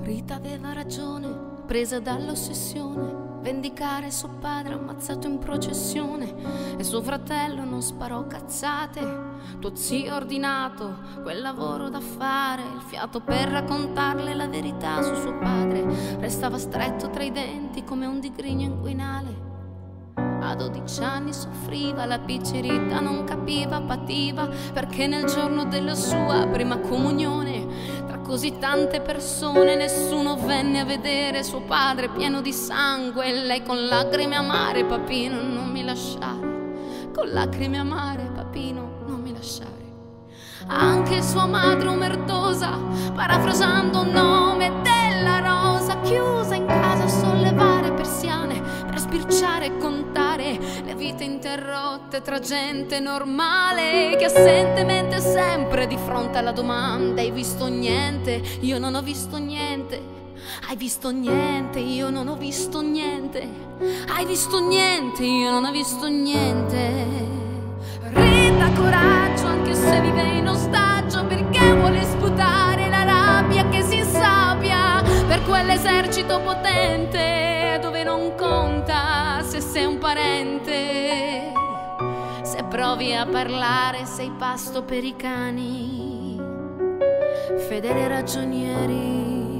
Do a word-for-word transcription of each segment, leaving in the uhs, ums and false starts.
Rita aveva ragione, presa dall'ossessione, vendicare suo padre ammazzato in processione, e suo fratello non sparò cazzate. Tuo zio ha ordinato quel lavoro da fare, il fiato per raccontarle la verità su suo padre restava stretto tra i denti come un digrigno inguinale. A dodici anni soffriva, la piccerita non capiva, pativa, perché nel giorno della sua prima comunione, tra così tante persone, nessuno venne a vedere suo padre pieno di sangue, e lei con lacrime amare: papino, non mi lasciare, con lacrime amare, papino, non mi lasciare. Anche sua madre omertosa, parafrasando il nome della rosa, chiusa in casa a sollevare persiane per sbirciare e contare le vite interrotte tra gente normale che assentemente sempre di fronte alla domanda: hai visto niente? Io non ho visto niente. Hai visto niente? Io non ho visto niente. Hai visto niente? Io non ho visto niente. Rita, coraggio, anche se vive in ostaggio, perché vuole sputare la rabbia che si insabbia per quell'esercito potente dove non conta se sei un parente. Se provi a parlare sei pasto per i cani, fedeli ragionieri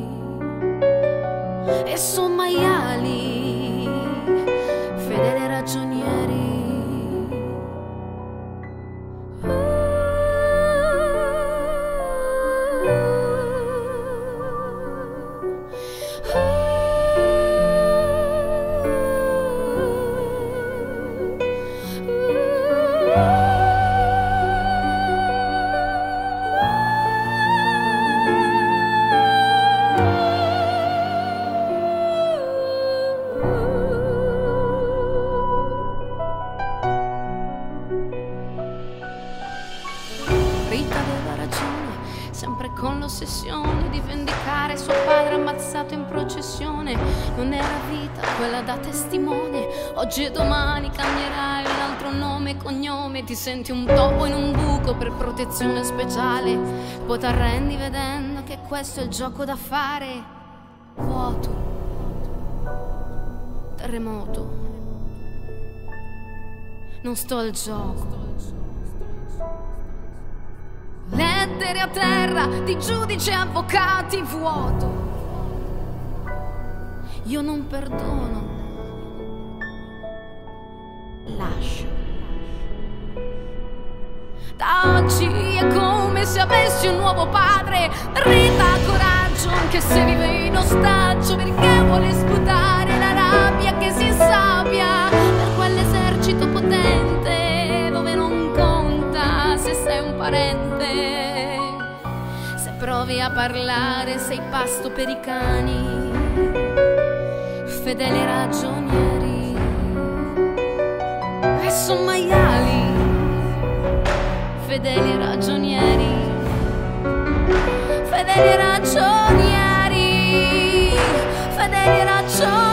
e son maiali, fedeli ragionieri. Rita aveva ragione, sempre con l'ossessione di vendicare suo padre ammazzato in processione. Non era vita quella da testimone, oggi e domani cambierai un altro nome e cognome. Ti senti un topo in un buco per protezione speciale, poi t'arrendi vedendo che questo è il gioco da fare. Vuoto, terremoto, non sto al gioco. Lettere a terra di giudici e avvocati, vuoto. Io non perdono, lascio. Da oggi è come se avessi un nuovo padre. Rita, coraggio, anche se vive in ostaggio, perché vuole sputare la rabbia che si insabbia per quell'esercito potente dove non conta se sei un parente. Se provi a parlare sei pasto per i cani, fedeli ragionieri e son maiali, fedeli ragionieri, fedeli ragionieri, fedeli ragionieri.